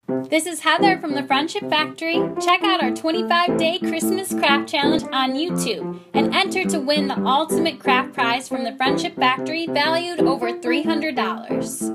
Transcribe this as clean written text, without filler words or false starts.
This is Heather from the Friendship Factory. Check out our 25-day Christmas craft challenge on YouTube and enter to win the ultimate craft prize from the Friendship Factory valued over $300.